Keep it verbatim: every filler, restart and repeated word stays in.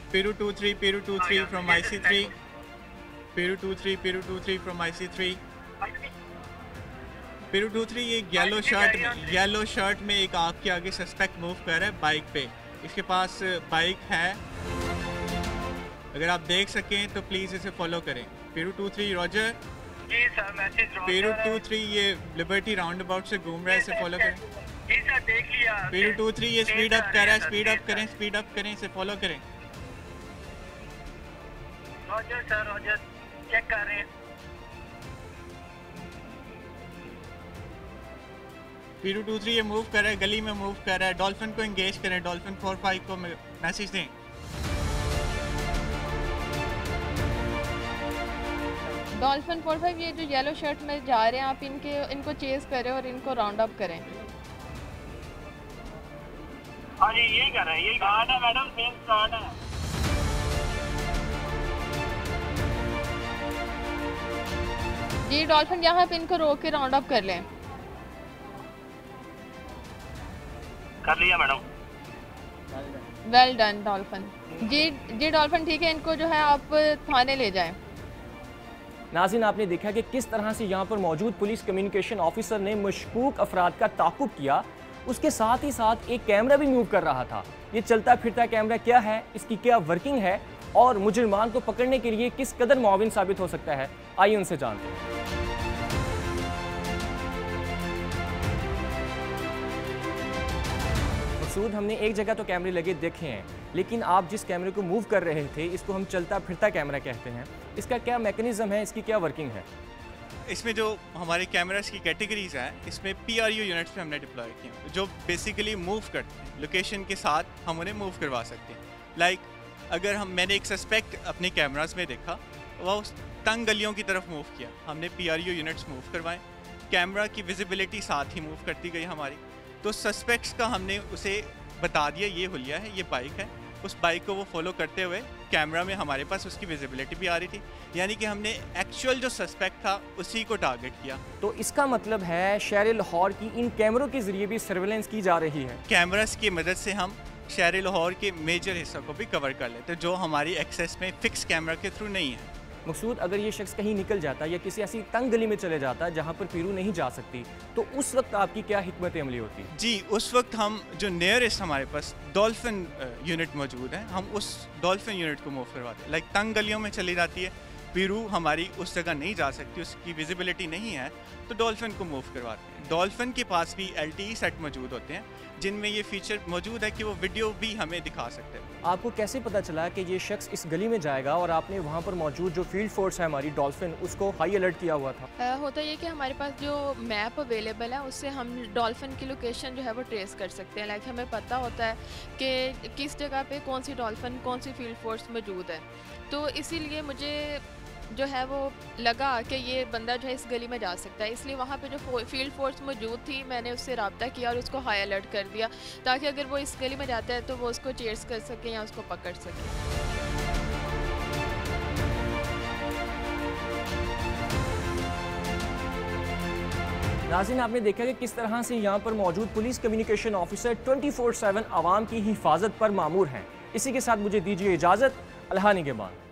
Piru two three, Piru two three from I C three. Piru two three, Piru two three from I C three. Piru two three ये yellow shirt में yellow shirt में एक आग के आगे suspect move कर रहा है बाइक पे। इसके पास बाइक है, अगर आप देख सकें तो प्लीज इसे फॉलो करें। Piru two three roger. जी sir, message roger. Piru two three ये लिबर्टी राउंड अबाउट से घूम रहा है, इसे फॉलो करें। जी सर, देख लिया। Piru two three ये स्पीड अप कर रहा है, स्पीड अप करें, स्पीड अप करें, इसे फॉलो करें। रॉजर सर, रॉजर चेक कर रहे हैं। Piru two three ये मूव कर रहा है, गली में मूव कर रहा है। डॉल्फिन को एंगेज करें, डॉल्फिन फोर फाइव को मैसेज दें। डॉल्फिन फोर फाइव ये जो येलो शर्ट में जा रहे हैं, आप इनके इनको चेस करें और इनको राउंड अप करें। हाँ जी, यही कर रहे हैं, यही स्टार्ट है मैडम, सेम स्टार्ट है। जी डॉल्फिन यहाँ पे इनको रोक के राउंड अप कर लें। कर लिया मैडम। Well done Dolphin. जी जी डॉल्फिन ठीक है, इनको जो है आप थाने ले जाएं। नाज़रीन, आपने देखा कि किस तरह से यहाँ पर मौजूद पुलिस कम्युनिकेशन ऑफिसर ने मशकूक अफराद का ताक़ुब किया, उसके साथ ही साथ एक कैमरा भी मूव कर रहा था। ये चलता फिरता कैमरा क्या है, इसकी क्या वर्किंग है और मुजरिमान को पकड़ने के लिए किस कदर मुआविन साबित हो सकता है, आइए उनसे जानते हैं। मकसूद, हमने एक जगह तो कैमरे लगे देखे हैं, लेकिन आप जिस कैमरे को मूव कर रहे थे इसको हम चलता फिरता कैमरा कहते हैं, इसका क्या मैकेनिज्म है, इसकी क्या वर्किंग है? इसमें जो हमारे कैमरास की कैटेगरीज हैं, इसमें पी आर यू यूनिट्स पे हमने डिप्लॉय किए हैं, जो बेसिकली मूव करते हैं, लोकेशन के साथ हम उन्हें मूव करवा सकते हैं। लाइक like, अगर हम मैंने एक सस्पेक्ट अपने कैमरास में देखा, वह उस तंग गलियों की तरफ मूव किया, हमने P R U units move करवाएं, कैमरा की विजिबिलिटी साथ ही मूव करती गई हमारी। तो सस्पेक्ट्स का हमने उसे बता दिया ये हुलिया है, ये बाइक है, उस बाइक को वो फॉलो करते हुए कैमरा में हमारे पास उसकी विजिबिलिटी भी आ रही थी, यानी कि हमने एक्चुअल जो सस्पेक्ट था उसी को टारगेट किया। तो इसका मतलब है शहर लाहौर की इन कैमरों के जरिए भी सर्वेलेंस की जा रही है। कैमरास की मदद से हम शहर लाहौर के मेजर हिस्सों को भी कवर कर लेते हैं, जो हमारी एक्सेस में फिक्स कैमरा के थ्रू नहीं है। मकसूद, अगर ये शख्स कहीं निकल जाता या किसी ऐसी तंग गली में चले जाता जहाँ पर पीरू नहीं जा सकती, तो उस वक्त आपकी क्या हिकमत अमली होती? जी, उस वक्त हम जो नियरेस्ट हमारे पास डॉल्फिन यूनिट मौजूद है, हम उस डॉल्फिन यूनिट को मूव करवाते हैं। लाइक तंग गलियों में चली जाती है, पीरू हमारी उस जगह नहीं जा सकती, उसकी विजिबिलिटी नहीं है, तो डॉल्फिन को मूव करवाते हैं। डॉल्फिन के पास भी एल टी ई सेट मौजूद होते हैं, जिनमें ये फीचर मौजूद है कि वो वीडियो भी हमें दिखा सकते हैं। आपको कैसे पता चला कि ये शख्स इस गली में जाएगा और आपने वहाँ पर मौजूद जो फील्ड फोर्स है हमारी डॉल्फिन, उसको हाई अलर्ट किया हुआ था? आ, होता ये कि हमारे पास जो मैप अवेलेबल है उससे हम डॉल्फिन की लोकेशन जो है वो ट्रेस कर सकते हैं। लाइक हमें पता होता है कि किस जगह पे कौन सी डॉल्फिन, कौन सी फील्ड फोर्स मौजूद है। तो इसीलिए मुझे जो है वो लगा कि ये बंदा जो है इस गली में जा सकता है, इसलिए वहाँ पे जो फील्ड फोर्स मौजूद थी मैंने उससे रब्ता किया और उसको हाई अलर्ट कर दिया, ताकि अगर वो इस गली में जाता है तो वो उसको चेयर्स कर सके या उसको पकड़ सके। नाज़रीन, आपने देखा कि किस तरह से यहाँ पर मौजूद police communication officer twenty four seven आवाम की हिफाजत पर मामूर हैं। इसी के साथ मुझे दीजिए इजाज़त। अल्लाह निगहबान।